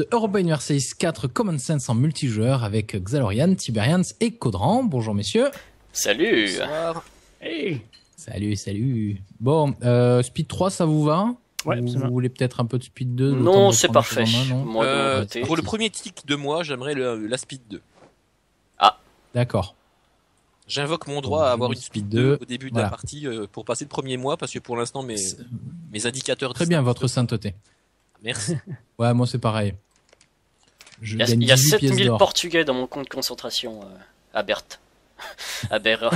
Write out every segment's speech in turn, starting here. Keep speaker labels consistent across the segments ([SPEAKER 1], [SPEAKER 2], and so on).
[SPEAKER 1] de Europa Universalis 4 Common Sense en multijoueur avec Xalorian, Tiberians et Caudran. Bonjour messieurs.
[SPEAKER 2] Salut.
[SPEAKER 3] Bonsoir.
[SPEAKER 4] Hey.
[SPEAKER 1] Salut. Bon, Speed 3 ça vous va?
[SPEAKER 4] Ouais,
[SPEAKER 1] Vous
[SPEAKER 4] absolument.
[SPEAKER 1] voulez peut-être un peu de Speed 2?
[SPEAKER 2] Non, c'est parfait.
[SPEAKER 1] Non
[SPEAKER 2] Moi, de mon côté.
[SPEAKER 3] Pour le premier tic de moi, j'aimerais la Speed 2.
[SPEAKER 1] D'accord.
[SPEAKER 3] J'invoque mon droit à avoir une Speed 2 au début de
[SPEAKER 1] voilà.
[SPEAKER 3] la partie pour passer le premier mois parce que pour l'instant mes indicateurs...
[SPEAKER 1] Très bien votre sainteté.
[SPEAKER 3] Merci.
[SPEAKER 1] Ouais, moi c'est pareil. Je gagne
[SPEAKER 2] Il y a
[SPEAKER 1] 18 pièces
[SPEAKER 2] 7000
[SPEAKER 1] d'or.
[SPEAKER 2] Portugais dans mon compte concentration à Berthe. À Berre.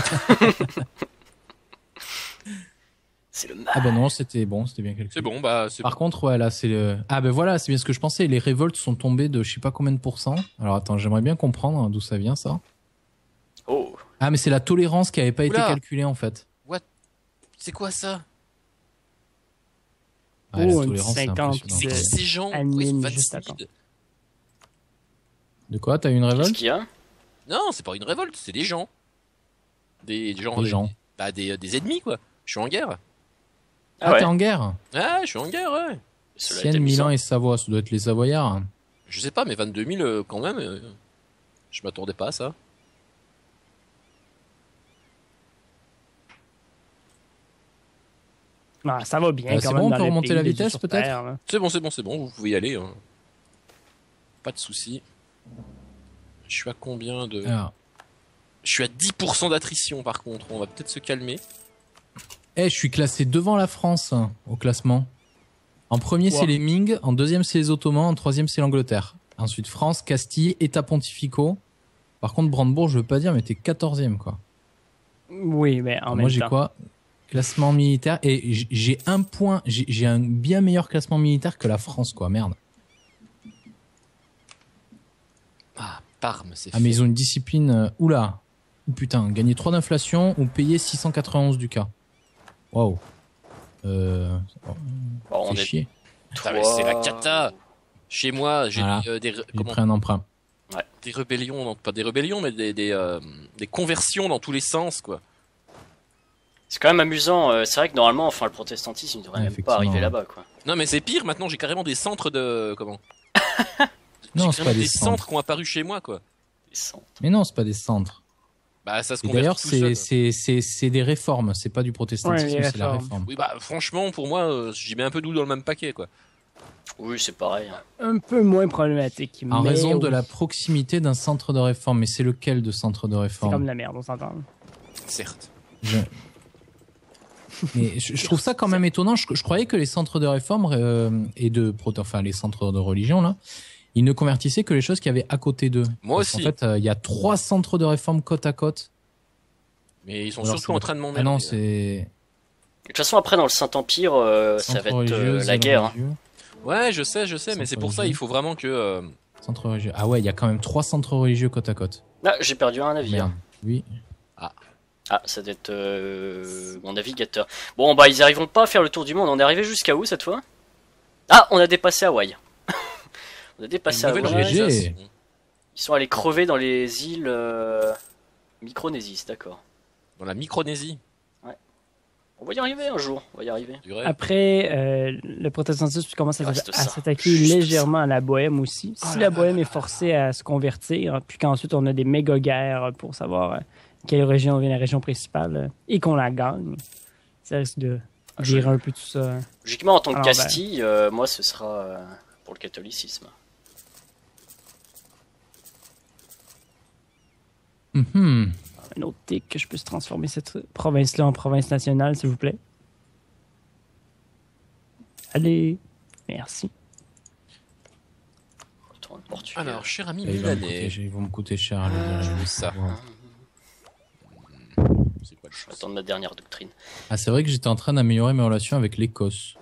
[SPEAKER 2] C'est le mal.
[SPEAKER 1] Ah bah non, c'était bon, c'était bien calculé.
[SPEAKER 3] C'est bon, bah c'est
[SPEAKER 1] Par contre, ouais, là, c'est le... Ah ben voilà, c'est bien ce que je pensais. Les révoltes sont tombées de je sais pas combien de pourcents. Alors attends, j'aimerais bien comprendre d'où ça vient, ça.
[SPEAKER 2] Oh.
[SPEAKER 1] Ah, mais c'est la tolérance qui avait pas été
[SPEAKER 3] Oula.
[SPEAKER 1] calculée, en fait.
[SPEAKER 3] What? C'est quoi ça?
[SPEAKER 1] Ouais, la
[SPEAKER 4] Oh, une
[SPEAKER 1] tolérance, c'est
[SPEAKER 4] 50.
[SPEAKER 1] impressionnant.
[SPEAKER 3] C'est qui ces gens?
[SPEAKER 4] admin
[SPEAKER 3] Pourquoi ils sont
[SPEAKER 4] juste à
[SPEAKER 3] timides?
[SPEAKER 1] De quoi? T'as eu une
[SPEAKER 2] Qu'est-ce
[SPEAKER 1] révolte?
[SPEAKER 2] qu'il y a?
[SPEAKER 3] Non, c'est pas une révolte, c'est des gens. Des gens.
[SPEAKER 1] Des gens.
[SPEAKER 3] Bah des ennemis quoi. Je suis en guerre.
[SPEAKER 1] Ah,
[SPEAKER 2] ouais.
[SPEAKER 1] t'es en guerre?
[SPEAKER 3] Ah, je suis en guerre, ouais.
[SPEAKER 2] Cela est
[SPEAKER 1] Sienne,
[SPEAKER 2] amusant.
[SPEAKER 1] Milan et Savoie, ça doit être les Savoyards.
[SPEAKER 3] Je sais pas, mais 22 000 quand même, je m'attendais pas à ça.
[SPEAKER 4] Ah, ça va bien
[SPEAKER 1] C'est
[SPEAKER 4] quand
[SPEAKER 1] bon,
[SPEAKER 4] même.
[SPEAKER 1] on
[SPEAKER 4] dans
[SPEAKER 1] peut
[SPEAKER 4] le
[SPEAKER 1] remonter
[SPEAKER 4] pays
[SPEAKER 1] la
[SPEAKER 4] de Dieu
[SPEAKER 1] vitesse,
[SPEAKER 4] sur
[SPEAKER 1] peut-être
[SPEAKER 4] Terre, là.
[SPEAKER 3] C'est bon, vous pouvez y aller. Hein. Pas de souci. Je suis à combien de...
[SPEAKER 1] Alors,
[SPEAKER 3] Je suis à 10% d'attrition par contre, on va peut-être se calmer.
[SPEAKER 1] je suis classé devant la France au classement. En premier,
[SPEAKER 4] Wow.
[SPEAKER 1] c'est les Ming. En deuxième, c'est les Ottomans. En troisième, c'est l'Angleterre. Ensuite, France, Castille, États pontificaux. Par contre, Brandebourg, je veux pas dire, mais t'es 14e, quoi.
[SPEAKER 4] Oui, mais en
[SPEAKER 1] Moi,
[SPEAKER 4] même
[SPEAKER 1] j'ai
[SPEAKER 4] temps.
[SPEAKER 1] quoi? Classement militaire. Et j'ai un point. J'ai un bien meilleur classement militaire que la France, quoi. Merde.
[SPEAKER 3] Ah, Parme, c'est
[SPEAKER 1] Ah, mais
[SPEAKER 3] fait.
[SPEAKER 1] ils ont une discipline. Oula. Putain, gagner 3 d'inflation ou payer 691 du cas. Waouh.
[SPEAKER 2] Bon, on
[SPEAKER 1] C'est
[SPEAKER 2] est
[SPEAKER 1] chier.
[SPEAKER 3] Putain, mais c'est la cata. Chez moi, j'ai
[SPEAKER 1] Voilà.
[SPEAKER 3] des,
[SPEAKER 1] J'ai pris un emprunt.
[SPEAKER 3] des rébellions, non, pas des rébellions, mais des conversions dans tous les sens, quoi.
[SPEAKER 2] C'est quand même amusant. C'est vrai que normalement, enfin, le protestantisme ne devrait
[SPEAKER 1] Ouais,
[SPEAKER 2] même pas
[SPEAKER 1] effectivement,
[SPEAKER 2] arriver
[SPEAKER 1] ouais.
[SPEAKER 2] là-bas, quoi.
[SPEAKER 3] Non, mais c'est pire, maintenant j'ai carrément des centres de... Comment?
[SPEAKER 1] Non,
[SPEAKER 3] J'ai
[SPEAKER 1] c'est
[SPEAKER 3] carrément
[SPEAKER 1] pas des
[SPEAKER 3] des
[SPEAKER 1] centres.
[SPEAKER 3] centres qui ont apparu chez moi, quoi.
[SPEAKER 2] Les centres.
[SPEAKER 1] Mais non, c'est pas des centres.
[SPEAKER 3] Bah, ça se
[SPEAKER 1] Et
[SPEAKER 3] convertit
[SPEAKER 1] d'ailleurs,
[SPEAKER 3] tout seul.
[SPEAKER 1] c'est des réformes. C'est pas du protestantisme,
[SPEAKER 4] Ouais, les
[SPEAKER 1] c'est la
[SPEAKER 4] réformes.
[SPEAKER 1] réforme.
[SPEAKER 3] Oui, bah, franchement, pour moi, j'y mets un peu d'eau dans le même paquet, quoi.
[SPEAKER 2] Oui, c'est pareil. Hein.
[SPEAKER 4] Un peu moins problématique.
[SPEAKER 1] En
[SPEAKER 4] mais
[SPEAKER 1] raison de
[SPEAKER 4] oui,
[SPEAKER 1] la proximité d'un centre de réforme. Mais c'est lequel de centre de
[SPEAKER 4] C'est
[SPEAKER 1] réforme?
[SPEAKER 4] comme la merde, on s'entend.
[SPEAKER 3] Certes.
[SPEAKER 1] Mais je trouve ça quand même étonnant. Je croyais que les centres de réforme enfin les centres de religion là, ils ne convertissaient que les choses qu'il y avait à côté d'eux.
[SPEAKER 3] Moi
[SPEAKER 1] Parce
[SPEAKER 3] aussi.
[SPEAKER 1] qu'en fait, il y a 3 centres de réforme côte à côte.
[SPEAKER 3] Mais ils sont
[SPEAKER 1] Alors,
[SPEAKER 3] surtout
[SPEAKER 1] c'est-
[SPEAKER 3] en train de m'emmerder.
[SPEAKER 1] Ah non,
[SPEAKER 3] là.
[SPEAKER 1] c'est
[SPEAKER 2] De toute façon, après, dans le Saint-Empire, ça
[SPEAKER 1] centre
[SPEAKER 2] va être
[SPEAKER 1] religieux,
[SPEAKER 2] la
[SPEAKER 1] zèle
[SPEAKER 2] guerre. Hein.
[SPEAKER 1] religieux,
[SPEAKER 3] Ouais, je sais, mais c'est
[SPEAKER 1] Centre
[SPEAKER 3] pour ça,
[SPEAKER 1] religieux.
[SPEAKER 3] il faut vraiment que...
[SPEAKER 1] centre religieux. Ah ouais, il y a quand même 3 centres religieux côte à côte.
[SPEAKER 2] Ah, j'ai perdu un navire.
[SPEAKER 1] Merde. Oui.
[SPEAKER 2] Ah, ça doit être mon navigateur. Bon, bah, ils arriveront pas à faire le tour du monde. On est arrivé jusqu'à où cette fois? Ah, on a dépassé Hawaï. On a dépassé
[SPEAKER 3] Une nouvelle
[SPEAKER 2] Hawaï.
[SPEAKER 1] GG.
[SPEAKER 3] organisation.
[SPEAKER 2] Ils sont allés crever dans les îles Micronésie, c'est d'accord.
[SPEAKER 3] Dans la Micronésie,
[SPEAKER 2] On va y arriver un jour, on va y arriver.
[SPEAKER 3] du rêve.
[SPEAKER 4] Après, le protestantisme commence
[SPEAKER 2] Il
[SPEAKER 4] à
[SPEAKER 2] reste ça.
[SPEAKER 4] s'attaquer
[SPEAKER 2] Juste
[SPEAKER 4] légèrement à la bohème aussi. Si la bohème est forcée à se convertir, puis qu'ensuite on a des méga guerres pour savoir quelle région vient la région principale et qu'on la gagne, ça risque de virer un peu tout ça.
[SPEAKER 2] Logiquement, en tant que
[SPEAKER 4] Alors,
[SPEAKER 2] Castille, moi, ce sera pour le catholicisme.
[SPEAKER 1] Mhm.
[SPEAKER 4] Un autre tic que je puisse transformer cette province-là en province nationale, s'il vous plaît. Allez, merci.
[SPEAKER 2] Retourne au Portugal.
[SPEAKER 3] Alors, cher ami
[SPEAKER 1] Ils vont me
[SPEAKER 3] milanais,
[SPEAKER 1] coûter- ils vont me coûter cher.
[SPEAKER 3] j'ai vu ça.
[SPEAKER 1] Ouais.
[SPEAKER 3] C'est quoi le
[SPEAKER 2] Je vais attendre ma dernière doctrine.
[SPEAKER 1] Ah, c'est vrai que j'étais en train d'améliorer mes relations avec l'Écosse.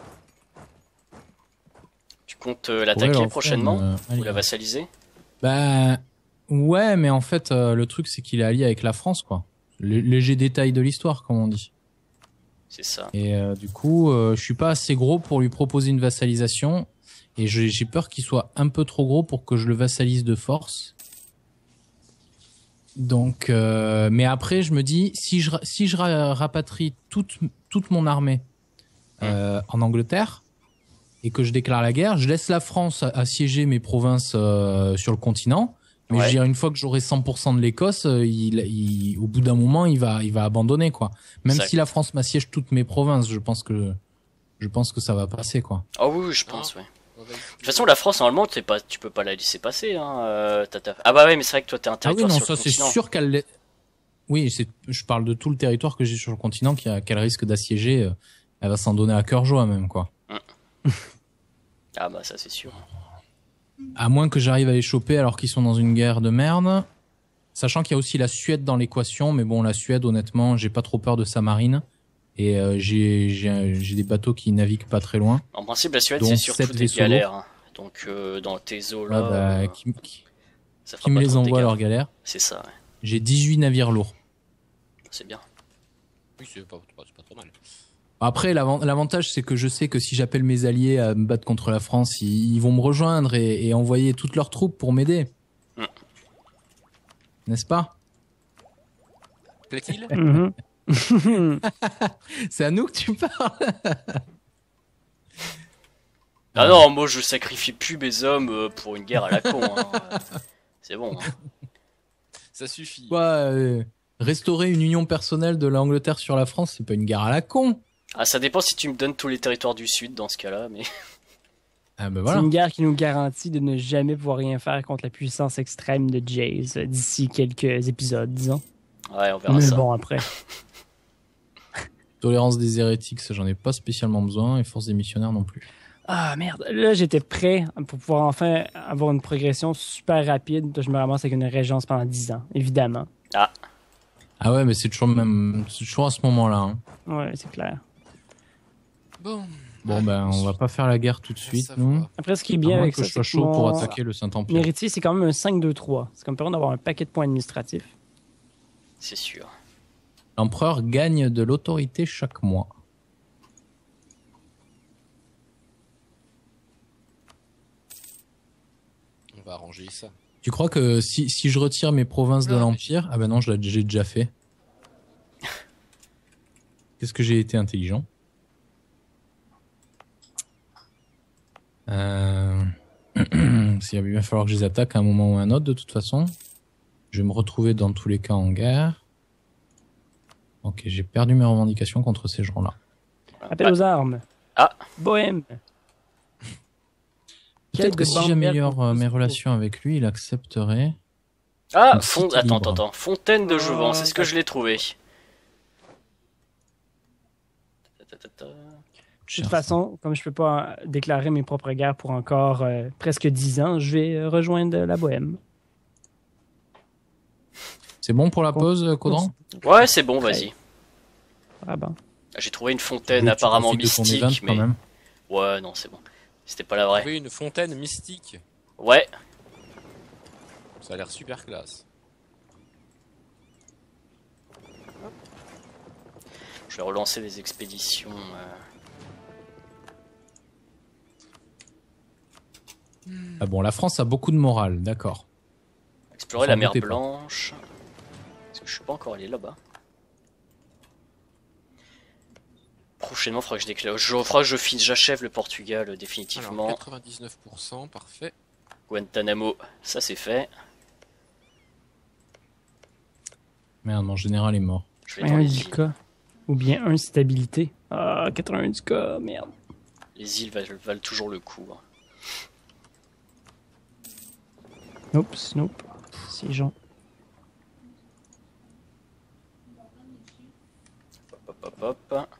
[SPEAKER 2] Tu comptes
[SPEAKER 1] Ouais,
[SPEAKER 2] l'attaquer
[SPEAKER 1] leur
[SPEAKER 2] prochainement
[SPEAKER 1] faire une,
[SPEAKER 2] ou la vassaliser?
[SPEAKER 1] Bah ouais, mais en fait le truc c'est qu'il est allié avec la France quoi. Léger détail de l'histoire comme on dit.
[SPEAKER 2] C'est ça.
[SPEAKER 1] Et du coup, je suis pas assez gros pour lui proposer une vassalisation et j'ai peur qu'il soit un peu trop gros pour que je le vassalise de force. Donc mais après je me dis si je rapatrie toute mon armée en Angleterre, et que je déclare la guerre, je laisse la France assiéger mes provinces sur le continent. Mais je
[SPEAKER 2] Ouais.
[SPEAKER 1] veux dire, une fois que j'aurai 100% de l'Écosse, au bout d'un moment, il va abandonner, quoi. Même
[SPEAKER 2] Exact.
[SPEAKER 1] si la France m'assiège toutes mes provinces, je pense que ça va passer, quoi.
[SPEAKER 2] Ah oui, je pense, ouais.
[SPEAKER 3] On va
[SPEAKER 2] De toute façon, la France, normalement, tu peux pas la laisser passer. Hein. Ah bah ouais, mais c'est vrai que toi, t'es un
[SPEAKER 1] Ah oui,
[SPEAKER 2] territoire
[SPEAKER 1] non,
[SPEAKER 2] sur
[SPEAKER 1] ça
[SPEAKER 2] le
[SPEAKER 1] c'est
[SPEAKER 2] continent.
[SPEAKER 1] sûr qu'elle. Oui, je parle de tout le territoire que j'ai sur le continent qu'elle risque d'assiéger. Elle va s'en donner à cœur joie, même, quoi.
[SPEAKER 2] Ah bah ça, c'est sûr.
[SPEAKER 1] À moins que j'arrive à les choper alors qu'ils sont dans une guerre de merde. Sachant qu'il y a aussi la Suède dans l'équation, mais bon, la Suède, honnêtement, j'ai pas trop peur de sa marine. Et j'ai des bateaux qui naviguent pas très loin.
[SPEAKER 2] En principe, la Suède,
[SPEAKER 1] Donc,
[SPEAKER 2] c'est surtout
[SPEAKER 1] 7
[SPEAKER 2] des
[SPEAKER 1] vaisseaux
[SPEAKER 2] galères. Hein. Donc, dans tes eaux là,
[SPEAKER 1] Ah bah,
[SPEAKER 2] ça fera
[SPEAKER 1] qui me
[SPEAKER 2] pas
[SPEAKER 1] les
[SPEAKER 2] trop de
[SPEAKER 1] envoie à
[SPEAKER 2] dégâts.
[SPEAKER 1] leur galère.
[SPEAKER 2] C'est ça, ouais.
[SPEAKER 1] J'ai 18 navires lourds.
[SPEAKER 2] C'est bien.
[SPEAKER 3] Oui, c'est pas trop mal.
[SPEAKER 1] Après, l'avantage, c'est que je sais que si j'appelle mes alliés à me battre contre la France, ils vont me rejoindre et envoyer toutes leurs troupes pour m'aider.
[SPEAKER 2] Mm.
[SPEAKER 1] N'est-ce pas?
[SPEAKER 3] Plaît-il?
[SPEAKER 4] Mhm.
[SPEAKER 1] C'est à nous que tu parles.
[SPEAKER 2] Ah non, moi, je sacrifie plus mes hommes pour une guerre à la con. Hein. C'est bon. Hein.
[SPEAKER 3] Ça suffit.
[SPEAKER 1] Quoi, restaurer une union personnelle de l'Angleterre sur la France, c'est pas une guerre à la con.
[SPEAKER 2] Ah, ça dépend si tu me donnes tous les territoires du Sud dans ce cas-là, mais...
[SPEAKER 1] Ah ben
[SPEAKER 4] C'est
[SPEAKER 1] voilà.
[SPEAKER 4] une guerre qui nous garantit de ne jamais pouvoir rien faire contre la puissance extrême de Jace d'ici quelques épisodes, disons.
[SPEAKER 2] Ouais, on verra
[SPEAKER 4] Mais
[SPEAKER 2] ça.
[SPEAKER 4] bon, après.
[SPEAKER 1] Tolérance des hérétiques, ça j'en ai pas spécialement besoin, et force des missionnaires non plus.
[SPEAKER 4] Ah merde, là j'étais prêt pour pouvoir enfin avoir une progression super rapide. Je me ramasse avec une régence pendant 10 ans, évidemment.
[SPEAKER 1] Ah ouais, mais c'est toujours à ce moment-là. Hein.
[SPEAKER 4] Ouais, c'est clair.
[SPEAKER 3] Bon.
[SPEAKER 1] Bon ben, on va pas faire la guerre tout de suite,
[SPEAKER 3] Ça
[SPEAKER 1] nous.
[SPEAKER 3] va.
[SPEAKER 4] Après, ce qui est
[SPEAKER 1] À
[SPEAKER 4] bien
[SPEAKER 1] moins
[SPEAKER 4] avec
[SPEAKER 1] que
[SPEAKER 4] ça,
[SPEAKER 1] je sois
[SPEAKER 4] c'est que
[SPEAKER 1] chaud pour
[SPEAKER 4] mon
[SPEAKER 1] attaquer le Saint-Empire.
[SPEAKER 4] héritier, c'est quand même un 5-2-3. C'est comme permet d'avoir un paquet de points administratifs.
[SPEAKER 2] C'est sûr.
[SPEAKER 1] L'empereur gagne de l'autorité chaque mois.
[SPEAKER 3] On va arranger ça.
[SPEAKER 1] Tu crois que si je retire mes provinces de
[SPEAKER 3] Non, mais-
[SPEAKER 1] l'Empire... Ah ben non, j'ai déjà fait. Qu'est-ce que j'ai été intelligent. Il va bien falloir que je les attaque à un moment ou à un autre, de toute façon. Je vais me retrouver dans tous les cas en guerre. Ok, j'ai perdu mes revendications contre ces gens-là.
[SPEAKER 4] Appel aux armes.
[SPEAKER 2] Ah.
[SPEAKER 4] Bohème.
[SPEAKER 1] Peut-être que
[SPEAKER 4] de
[SPEAKER 1] si
[SPEAKER 4] Bamberg
[SPEAKER 1] j'améliore
[SPEAKER 4] pour
[SPEAKER 1] mes
[SPEAKER 4] tous.
[SPEAKER 1] relations avec lui, il accepterait.
[SPEAKER 2] Ah,
[SPEAKER 1] Un site
[SPEAKER 2] attends,
[SPEAKER 1] libre.
[SPEAKER 2] attends. Fontaine de Jouvence, c'est ce que je l'ai trouvé.
[SPEAKER 4] De toute façon, comme je peux pas déclarer mes propres guerres pour encore presque 10 ans, je vais rejoindre la Bohème.
[SPEAKER 1] C'est bon pour la pause, Caudran?
[SPEAKER 2] Ouais, c'est bon, vas-y.
[SPEAKER 4] Ah ben.
[SPEAKER 2] J'ai trouvé une
[SPEAKER 1] Tu
[SPEAKER 2] fontaine apparemment
[SPEAKER 1] profites de ton
[SPEAKER 2] mystique,
[SPEAKER 1] event,
[SPEAKER 2] mais...
[SPEAKER 1] quand même.
[SPEAKER 2] Ouais, non, c'est bon. C'était pas la vraie.
[SPEAKER 3] Oui, une fontaine mystique.
[SPEAKER 2] Ouais,
[SPEAKER 3] Ça a l'air super classe.
[SPEAKER 2] je vais relancer les expéditions.
[SPEAKER 1] Ah bon, la France a beaucoup de morale, d'accord.
[SPEAKER 2] Explorer
[SPEAKER 1] S'en
[SPEAKER 2] la mer
[SPEAKER 1] doutez pas.
[SPEAKER 2] Blanche. Parce que je suis pas encore allé là-bas. Prochainement, il faudra que je déclare. J'achève le Portugal
[SPEAKER 3] Alors,
[SPEAKER 2] définitivement.
[SPEAKER 3] 99%, parfait.
[SPEAKER 2] Guantanamo, ça c'est fait.
[SPEAKER 1] Merde, mon général est mort.
[SPEAKER 2] Je vais dans
[SPEAKER 4] Un
[SPEAKER 2] les
[SPEAKER 4] du
[SPEAKER 2] îles.
[SPEAKER 4] cas. Ou bien un stabilité. Ah, 80 du cas, merde.
[SPEAKER 2] Les îles valent toujours le coup. Hein.
[SPEAKER 4] Oups, nope. C'est Jean.
[SPEAKER 2] Hop, hop, hop.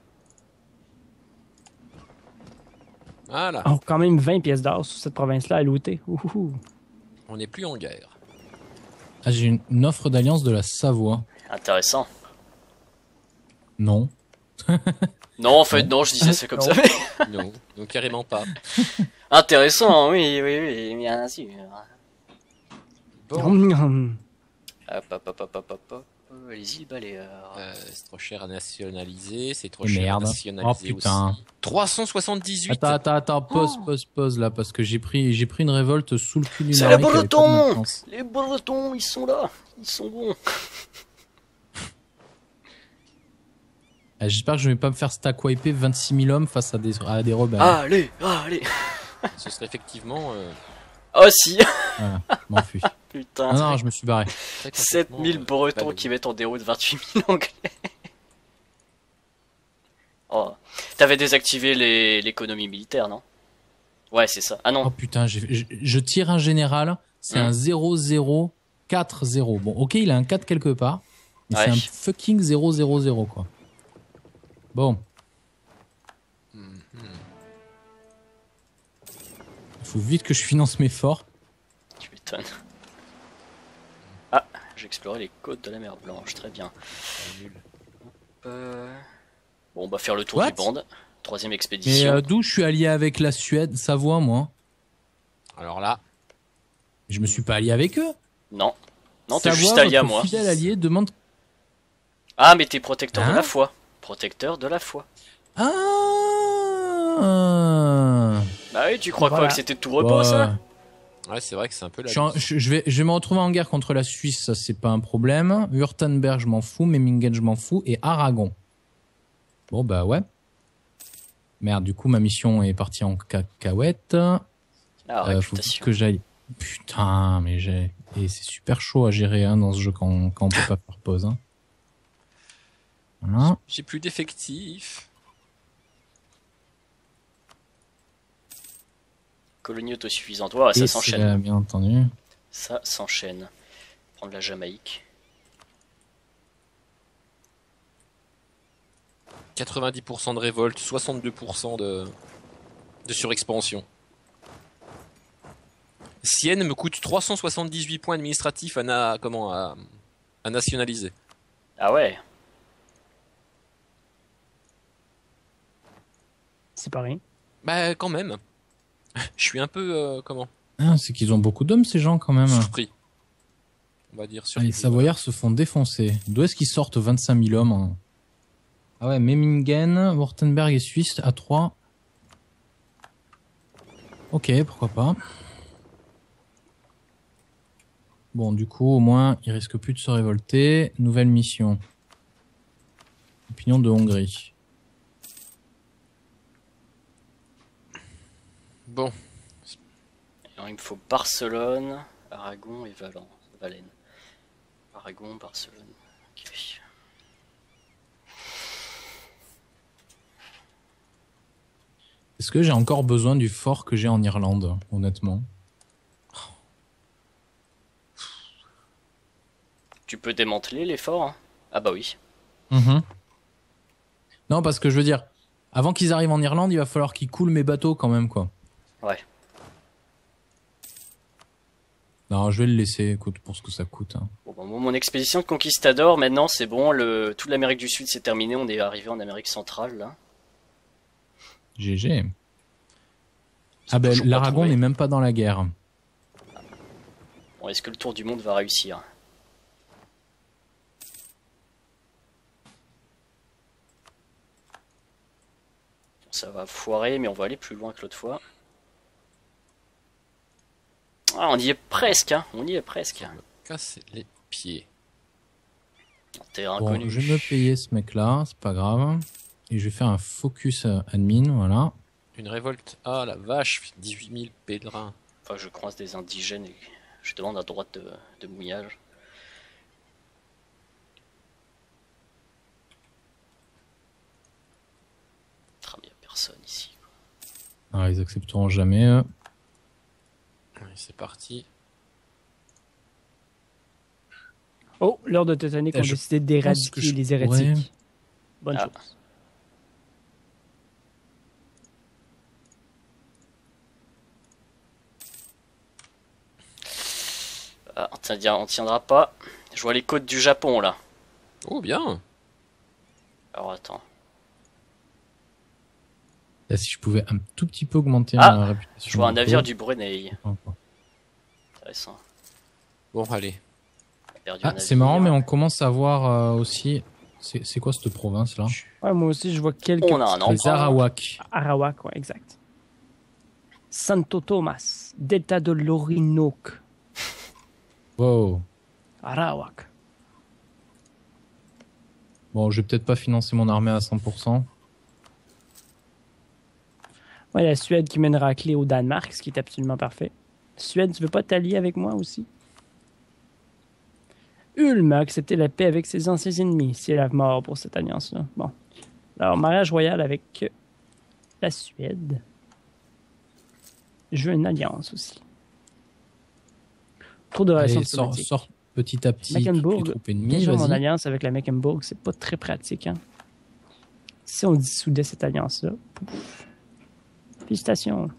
[SPEAKER 3] Voilà.
[SPEAKER 4] Oh, quand même 20 pièces d'or sur cette province-là à looter. Ouhou.
[SPEAKER 3] On n'est plus en guerre.
[SPEAKER 1] Ah, j'ai une offre d'alliance de la Savoie.
[SPEAKER 2] Intéressant.
[SPEAKER 1] Non.
[SPEAKER 2] Non, en fait, non, je disais ça comme ça.
[SPEAKER 3] Non, donc carrément pas.
[SPEAKER 2] Intéressant, oui, oui, oui, bien sûr.
[SPEAKER 3] Bon,
[SPEAKER 2] Hop, hop, hop, hop, hop, hop, hop. Les îles Baléares.
[SPEAKER 3] c'est trop cher à nationaliser, c'est trop
[SPEAKER 1] Et
[SPEAKER 3] cher
[SPEAKER 1] merde.
[SPEAKER 3] à
[SPEAKER 1] Oh
[SPEAKER 3] nationaliser
[SPEAKER 1] putain.
[SPEAKER 3] aussi. 378.
[SPEAKER 1] Attends, pause là, parce que j'ai pris une révolte sous le cul d'une
[SPEAKER 2] C'est
[SPEAKER 1] armée
[SPEAKER 2] les
[SPEAKER 1] qui avait pas de
[SPEAKER 2] Bretons.
[SPEAKER 1] maintenance.
[SPEAKER 2] Les Bretons, ils sont là. Ils sont bons.
[SPEAKER 1] J'espère que je vais pas me faire stack wiper 26 000 hommes face à des rebelles.
[SPEAKER 2] Allez, allez.
[SPEAKER 3] Ce serait effectivement
[SPEAKER 2] Oh si.
[SPEAKER 1] Voilà, m'enfuis.
[SPEAKER 2] Putain.
[SPEAKER 1] Ah non, je me suis barré.
[SPEAKER 3] très
[SPEAKER 2] 7000
[SPEAKER 3] concrètement,
[SPEAKER 2] Bretons
[SPEAKER 3] pas
[SPEAKER 2] qui mettent en déroute 28 000 Anglais. Oh. T'avais désactivé l'économie militaire, non? Ouais, c'est ça. Ah
[SPEAKER 1] Oh
[SPEAKER 2] non.
[SPEAKER 1] putain, je tire un général, c'est un 0-0-4-0. Bon, ok, il a un 4 quelque part, mais
[SPEAKER 2] Ouais.
[SPEAKER 1] c'est un fucking 0-0-0 quoi. Bon. Il faut vite que je finance mes forts.
[SPEAKER 2] Tu m'étonnes. Ah, j'ai exploré les côtes de la mer Blanche, très bien.
[SPEAKER 3] nul.
[SPEAKER 2] Bon, on va faire le tour
[SPEAKER 1] What
[SPEAKER 2] du bande. Troisième
[SPEAKER 1] Mais
[SPEAKER 2] expédition.
[SPEAKER 1] d'où je suis allié avec la Suède, Savoie, moi?
[SPEAKER 3] Alors là,
[SPEAKER 1] Je me suis pas allié avec eux.
[SPEAKER 2] Non. Non, t'es
[SPEAKER 1] Savoie,
[SPEAKER 2] juste allié à
[SPEAKER 1] votre
[SPEAKER 2] moi.
[SPEAKER 1] fidèle allié demande.
[SPEAKER 2] Ah, mais t'es protecteur de
[SPEAKER 1] Hein
[SPEAKER 2] la foi. Protecteur de la foi.
[SPEAKER 1] Ah.
[SPEAKER 2] Bah oui, tu crois
[SPEAKER 4] Voilà.
[SPEAKER 2] quoi que c'était tout repos, ça?
[SPEAKER 3] ouais, c'est vrai que c'est un peu la.
[SPEAKER 1] Je vais me retrouver en guerre contre la Suisse, ça c'est pas un problème. Württemberg, je m'en fous. Memmingen, je m'en fous. Et Aragon. Bon bah ouais. Merde, du coup ma mission est partie en cacahuète.
[SPEAKER 2] Ah,
[SPEAKER 1] Faut
[SPEAKER 2] réputation.
[SPEAKER 1] que j'aille. Putain, mais j'ai. Et c'est super chaud à gérer hein, dans ce jeu quand on peut pas faire pause. Hein. Voilà.
[SPEAKER 3] J'ai plus d'effectifs.
[SPEAKER 2] Colonie autosuffisante. Ouais, ça
[SPEAKER 1] Et
[SPEAKER 2] s'enchaîne.
[SPEAKER 1] c'est, bien entendu.
[SPEAKER 2] Ça s'enchaîne. Prendre la Jamaïque.
[SPEAKER 3] 90% de révolte, 62% de surexpansion. Sienne me coûte 378 points administratifs à nationaliser.
[SPEAKER 2] Ah ouais.
[SPEAKER 4] C'est pas rien.
[SPEAKER 3] Bah quand même. Je suis un peu
[SPEAKER 1] Ah, c'est qu'ils ont beaucoup d'hommes ces gens quand même.
[SPEAKER 3] surpris. On va dire
[SPEAKER 1] Ah,
[SPEAKER 3] surpris.
[SPEAKER 1] les Savoyards se font défoncer. D'où est-ce qu'ils sortent 25 000 hommes hein Ah ouais, Memmingen, Württemberg et Suisse à 3. Ok, pourquoi pas. Bon, du coup, au moins, ils risquent plus de se révolter. Nouvelle mission. Opinion de Hongrie.
[SPEAKER 3] Bon,
[SPEAKER 2] Alors, il me faut Barcelone, Aragon et Valence. Aragon, Barcelone. Ok.
[SPEAKER 1] Est-ce que j'ai encore besoin du fort que j'ai en Irlande, honnêtement?
[SPEAKER 2] Tu peux démanteler les forts hein? Ah bah oui.
[SPEAKER 1] Non, parce que je veux dire, avant qu'ils arrivent en Irlande, il va falloir qu'ils coulent mes bateaux quand même, quoi.
[SPEAKER 2] Ouais.
[SPEAKER 1] Non, je vais le laisser, écoute, pour ce que ça coûte. Hein.
[SPEAKER 2] Bon, bah, mon expédition de conquistador, maintenant c'est bon. Toute l'Amérique du Sud c'est terminé. On est arrivé en Amérique centrale là.
[SPEAKER 1] GG.
[SPEAKER 2] Ils ont
[SPEAKER 1] Ah ben,
[SPEAKER 2] toujours pas
[SPEAKER 1] l'Aragon
[SPEAKER 2] trouvé.
[SPEAKER 1] n'est même pas dans la guerre.
[SPEAKER 2] Bon, est-ce que le tour du monde va réussir? Ça va foirer, mais on va aller plus loin que l'autre fois. Ah, on y est presque, hein. On y est presque.
[SPEAKER 3] casser les pieds.
[SPEAKER 2] Terrain
[SPEAKER 1] Bon,
[SPEAKER 2] inconnu.
[SPEAKER 1] je vais me payer ce mec-là, c'est pas grave. Et je vais faire un focus admin, voilà.
[SPEAKER 3] Une révolte. Ah la vache, 18 000 pèlerins.
[SPEAKER 2] Enfin, je croise des indigènes et je demande à droite de mouillage. Ah, mais y a personne ici.
[SPEAKER 1] Ah, ils accepteront jamais.
[SPEAKER 3] Allez, c'est parti.
[SPEAKER 4] Oh, l'ordre teutonique ont
[SPEAKER 1] Je
[SPEAKER 4] décidé
[SPEAKER 1] pense que
[SPEAKER 4] d'éradiquer
[SPEAKER 1] je
[SPEAKER 4] les hérétiques.
[SPEAKER 1] pourrais-
[SPEAKER 4] Bonne
[SPEAKER 2] Ah.
[SPEAKER 4] chose.
[SPEAKER 2] Ah, on tiendra pas. Je vois les côtes du Japon là.
[SPEAKER 3] Oh bien.
[SPEAKER 2] Alors attends.
[SPEAKER 1] Là, si je pouvais un tout petit peu augmenter
[SPEAKER 2] Ah,
[SPEAKER 1] ma réputation.
[SPEAKER 2] Je vois un
[SPEAKER 1] de
[SPEAKER 2] navire
[SPEAKER 1] bateau.
[SPEAKER 2] du Brunei.
[SPEAKER 1] Enfin, quoi.
[SPEAKER 2] Intéressant.
[SPEAKER 3] Bon allez.
[SPEAKER 2] On a perdu
[SPEAKER 1] Ah,
[SPEAKER 2] un
[SPEAKER 1] c'est
[SPEAKER 2] navire.
[SPEAKER 1] marrant, mais on commence à voir aussi. C'est quoi cette province-là?
[SPEAKER 4] Ouais, moi aussi, je vois quelques
[SPEAKER 2] On a un
[SPEAKER 1] Les
[SPEAKER 2] emprunt.
[SPEAKER 1] Arawaks.
[SPEAKER 4] Arawak, ouais, exact. Santo Tomas, Delta de l'Orinoco,
[SPEAKER 1] Wow.
[SPEAKER 4] Arawak.
[SPEAKER 1] Bon, je vais peut-être pas financer mon armée à 100%.
[SPEAKER 4] Ouais, la Suède qui mène raclée au Danemark, ce qui est absolument parfait. Suède, tu veux pas t'allier avec moi aussi? Ulm a accepté la paix avec ses anciens ennemis. C'est la mort pour cette alliance-là. Bon. Alors, mariage royal avec la Suède. Je veux une alliance aussi. Trop de relations
[SPEAKER 1] Allez,
[SPEAKER 4] diplomatiques.
[SPEAKER 1] sort petit à petit toutes les
[SPEAKER 4] Mecklenburg,
[SPEAKER 1] troupes ennemies,
[SPEAKER 4] déjà mon
[SPEAKER 1] vas-y.
[SPEAKER 4] alliance avec la Mecklenburg, c'est pas très pratique. Hein? Si on dissoudait cette alliance-là, pouf. Félicitations.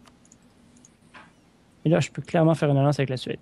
[SPEAKER 4] Et là, je peux clairement faire une alliance avec la Suède.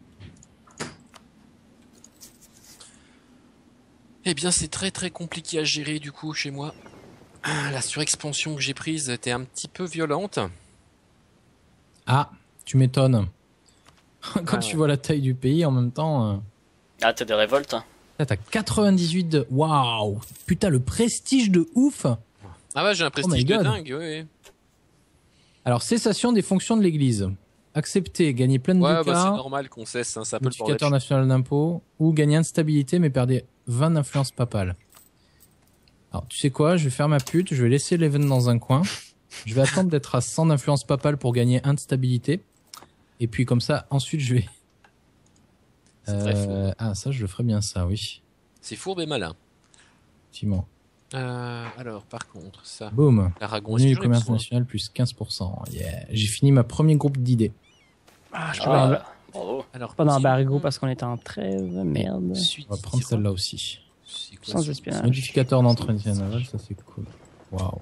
[SPEAKER 3] Eh bien, c'est très très compliqué à gérer du coup chez moi. La surexpansion que j'ai prise était un petit peu violente.
[SPEAKER 1] Ah, tu m'étonnes. Quand
[SPEAKER 3] Ah
[SPEAKER 1] tu
[SPEAKER 3] ouais.
[SPEAKER 1] vois la taille du pays, en même temps...
[SPEAKER 2] Ah, t'as des révoltes, hein.
[SPEAKER 1] Là, t'as 98 de... Waouh. Putain, le prestige de ouf.
[SPEAKER 3] Ah ouais, j'ai un
[SPEAKER 1] my
[SPEAKER 3] prestige de
[SPEAKER 1] God.
[SPEAKER 3] dingue, oui.
[SPEAKER 1] Alors, cessation des fonctions de l'église. Accepter, gagner plein de
[SPEAKER 3] Ouais,
[SPEAKER 1] ducats,
[SPEAKER 3] bah c'est normal qu'on cesse, hein, c'est un peu le
[SPEAKER 1] modificateur
[SPEAKER 3] bordel.
[SPEAKER 1] national d'impôt, ou gagner instabilité mais perdre 20 d'influence papale. Alors, tu sais quoi, je vais faire ma pute, je vais laisser l'Even dans un coin, je vais attendre d'être à 100 d'influence papale pour gagner 1 de stabilité, et puis comme ça, ensuite je vais...
[SPEAKER 3] C'est très fourbe.
[SPEAKER 1] Ah, ça, je le ferais bien ça, oui.
[SPEAKER 3] C'est fourbe et malin.
[SPEAKER 1] Effectivement.
[SPEAKER 3] Alors, par contre, ça,
[SPEAKER 1] Boum.
[SPEAKER 3] l'Aragon,
[SPEAKER 1] Revenu
[SPEAKER 3] est-ce
[SPEAKER 1] du
[SPEAKER 3] que j'en ai
[SPEAKER 1] commerce
[SPEAKER 3] besoin
[SPEAKER 1] national plus 15%. Yeah. J'ai fini ma premier groupe d'idées.
[SPEAKER 4] Ah, je peux
[SPEAKER 2] Ah, bravo.
[SPEAKER 3] Alors,
[SPEAKER 4] pas d'embargo parce qu'on est en trêve. Merde.
[SPEAKER 1] On va prendre celle-là aussi.
[SPEAKER 3] C'est quoi,
[SPEAKER 4] Sans
[SPEAKER 3] ça
[SPEAKER 4] espionnage.
[SPEAKER 1] Modificateur d'entretien naval, ça c'est cool. Waouh.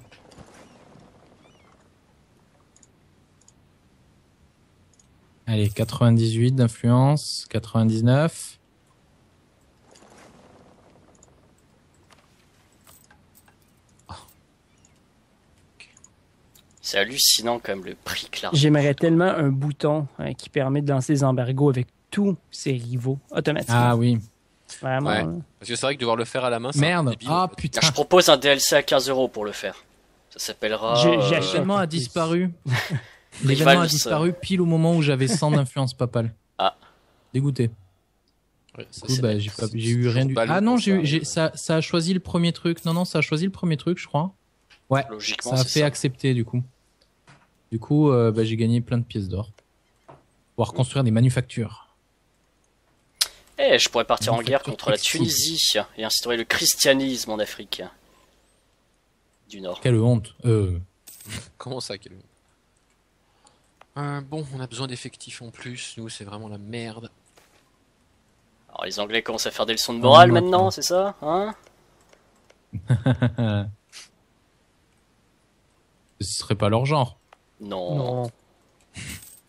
[SPEAKER 1] Allez, 98 d'influence, 99.
[SPEAKER 2] C'est hallucinant quand même le prix que l'argent.
[SPEAKER 4] J'aimerais tellement un bouton qui permet de lancer des embargos avec tous ses rivaux automatiquement.
[SPEAKER 1] Ah oui.
[SPEAKER 4] Vraiment.
[SPEAKER 3] Ouais.
[SPEAKER 4] hein.
[SPEAKER 3] Parce que c'est vrai que devoir le faire à la main, c'est un peu
[SPEAKER 1] Merde.
[SPEAKER 3] débile,
[SPEAKER 1] Ah
[SPEAKER 3] en fait.
[SPEAKER 1] putain.
[SPEAKER 2] Je propose un DLC à 15 € pour le faire. Ça s'appellera.
[SPEAKER 4] J'achète.
[SPEAKER 1] L'événement a disparu. L'événement a
[SPEAKER 2] Rivals.
[SPEAKER 1] disparu pile au moment où j'avais 100 d'influence papale.
[SPEAKER 2] Ah.
[SPEAKER 1] Dégoûté.
[SPEAKER 3] Ouais, ça,
[SPEAKER 1] Du coup,
[SPEAKER 3] c'est
[SPEAKER 1] bah,
[SPEAKER 3] bête.
[SPEAKER 1] j'ai eu rien du tout.
[SPEAKER 3] Toujours
[SPEAKER 1] Ah non,
[SPEAKER 3] ballot pour
[SPEAKER 1] ça a choisi le premier truc. Non, ça a choisi le premier truc, je crois. Ouais.
[SPEAKER 2] Logiquement,
[SPEAKER 1] Ça a
[SPEAKER 2] c'est
[SPEAKER 1] fait
[SPEAKER 2] ça.
[SPEAKER 1] accepter du coup. Du coup, bah, j'ai gagné plein de pièces d'or. Pouvoir construire des manufactures.
[SPEAKER 2] Eh, je pourrais partir en guerre
[SPEAKER 1] Manufacture
[SPEAKER 2] contre la
[SPEAKER 1] textile.
[SPEAKER 2] Tunisie et instaurer le christianisme en Afrique du Nord.
[SPEAKER 1] Quelle honte.
[SPEAKER 3] Comment ça, quel... Bon, on a besoin d'effectifs en plus. Nous, c'est vraiment la merde.
[SPEAKER 2] Alors les Anglais commencent à faire des leçons de morale
[SPEAKER 1] moi,
[SPEAKER 2] maintenant,
[SPEAKER 1] moi.
[SPEAKER 2] c'est ça, hein?
[SPEAKER 1] Ce serait pas leur genre.
[SPEAKER 2] Non.
[SPEAKER 4] Non.
[SPEAKER 1] Je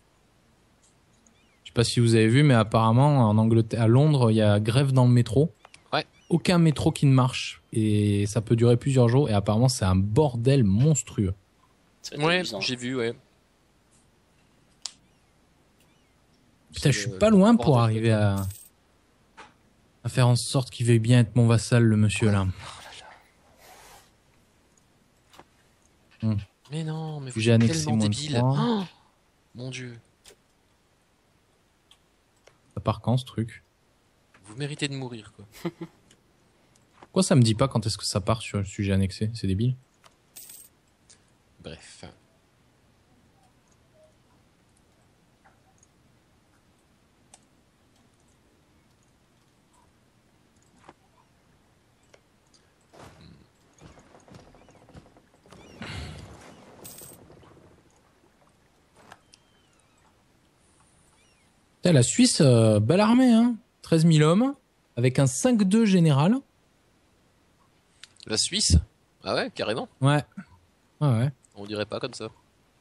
[SPEAKER 1] sais pas si vous avez vu, mais apparemment en Angleterre, à Londres, il y a grève dans le métro.
[SPEAKER 3] Ouais.
[SPEAKER 1] Aucun métro qui ne marche et ça peut durer plusieurs jours. Et apparemment, c'est un bordel monstrueux.
[SPEAKER 2] Ça va être
[SPEAKER 3] Ouais,
[SPEAKER 2] amusant.
[SPEAKER 3] j'ai vu, ouais.
[SPEAKER 1] Putain, je
[SPEAKER 3] C'est
[SPEAKER 1] suis
[SPEAKER 3] le-
[SPEAKER 1] pas loin
[SPEAKER 3] le
[SPEAKER 1] pour
[SPEAKER 3] bordel.
[SPEAKER 1] arriver à faire en sorte qu'il veuille bien être mon vassal, le monsieur là.
[SPEAKER 3] Mais non, mais vous
[SPEAKER 1] J'ai
[SPEAKER 3] êtes
[SPEAKER 1] annexé
[SPEAKER 3] tellement
[SPEAKER 1] moins de
[SPEAKER 3] débile.
[SPEAKER 1] 3.
[SPEAKER 3] Oh, mon dieu,
[SPEAKER 1] Ça part quand ce truc?
[SPEAKER 3] vous méritez de mourir, quoi.
[SPEAKER 1] Pourquoi ça me dit pas quand est-ce que ça part sur le sujet annexé? C'est débile.
[SPEAKER 3] Bref.
[SPEAKER 1] Putain, la Suisse, belle armée, hein. 13 000 hommes, avec un 5-2 général.
[SPEAKER 3] La Suisse? Ah ouais, carrément.
[SPEAKER 1] Ouais. Ah ouais.
[SPEAKER 3] On dirait pas comme ça.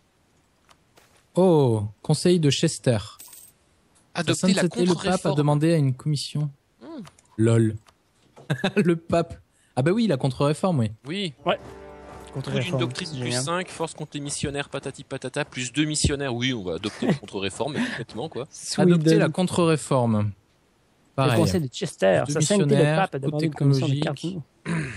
[SPEAKER 1] Oh, conseil de Chester. Sa
[SPEAKER 3] Adopter la
[SPEAKER 1] sainteté, le pape a
[SPEAKER 3] contre-réforme.
[SPEAKER 1] demandé à une commission. LOL. Le pape. Ah bah oui, la contre-réforme, oui.
[SPEAKER 3] Oui,
[SPEAKER 4] Contre
[SPEAKER 3] coût d'une
[SPEAKER 4] réforme,
[SPEAKER 3] doctrine
[SPEAKER 4] c'est
[SPEAKER 3] plus
[SPEAKER 4] génial.
[SPEAKER 3] 5, force contre les missionnaires, patati patata, plus 2 missionnaires. Oui, on va adopter la contre-réforme, mais complètement, quoi.
[SPEAKER 1] Adopter
[SPEAKER 4] Sweden.
[SPEAKER 1] la contre-réforme.
[SPEAKER 4] Le
[SPEAKER 1] Pareil.
[SPEAKER 4] conseil de Chester.
[SPEAKER 1] Deux
[SPEAKER 4] Sa sainteté, le
[SPEAKER 1] missionnaires,
[SPEAKER 4] pape a
[SPEAKER 1] coût
[SPEAKER 4] demandé une commission de
[SPEAKER 1] technologique.
[SPEAKER 4] cardinaux.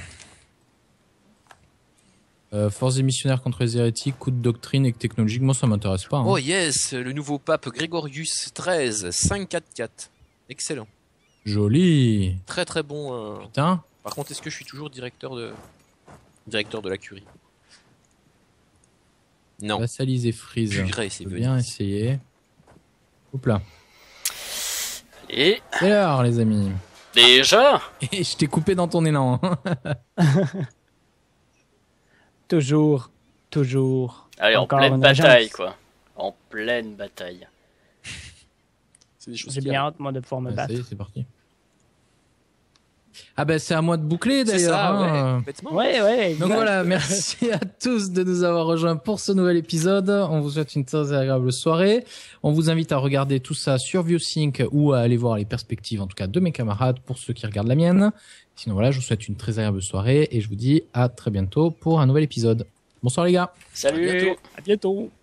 [SPEAKER 1] Force des missionnaires contre les hérétiques, coup de doctrine et technologique. Moi, ça m'intéresse pas. Hein.
[SPEAKER 3] Oh yes, le nouveau pape Grégorius XIII, 544. Excellent.
[SPEAKER 1] Joli.
[SPEAKER 3] Très très bon.
[SPEAKER 1] Putain.
[SPEAKER 3] Par contre, est-ce que je suis toujours directeur de la curie? Non.
[SPEAKER 1] Vassaliser Freeze.
[SPEAKER 3] Purée, c'est
[SPEAKER 1] Je peux bien essayer. Hop là.
[SPEAKER 2] Et
[SPEAKER 1] C'est l'heure, les amis.
[SPEAKER 2] déjà,
[SPEAKER 1] Et je t'ai coupé dans ton élan.
[SPEAKER 4] Toujours.
[SPEAKER 2] allez, en
[SPEAKER 4] Encore
[SPEAKER 2] pleine
[SPEAKER 4] une
[SPEAKER 2] bataille,
[SPEAKER 4] agence.
[SPEAKER 2] quoi. En pleine bataille.
[SPEAKER 3] C'est des choses
[SPEAKER 4] J'ai
[SPEAKER 3] qui
[SPEAKER 4] bien
[SPEAKER 3] arrivent.
[SPEAKER 4] hâte, moi, de pouvoir me
[SPEAKER 1] Ça
[SPEAKER 4] battre.
[SPEAKER 1] y est, c'est parti. Ah ben c'est à moi de boucler
[SPEAKER 3] C'est
[SPEAKER 1] d'ailleurs.
[SPEAKER 3] ça, ouais,
[SPEAKER 1] hein.
[SPEAKER 3] complètement.
[SPEAKER 4] Ouais.
[SPEAKER 1] Donc
[SPEAKER 4] exact.
[SPEAKER 1] voilà, merci à tous de nous avoir rejoints pour ce nouvel épisode. On vous souhaite une très agréable soirée. On vous invite à regarder tout ça sur ViewSync ou à aller voir les perspectives, en tout cas, de mes camarades pour ceux qui regardent la mienne. Sinon voilà, je vous souhaite une très agréable soirée et je vous dis à très bientôt pour un nouvel épisode. Bonsoir les gars.
[SPEAKER 2] Salut!
[SPEAKER 3] À bientôt.
[SPEAKER 4] À bientôt.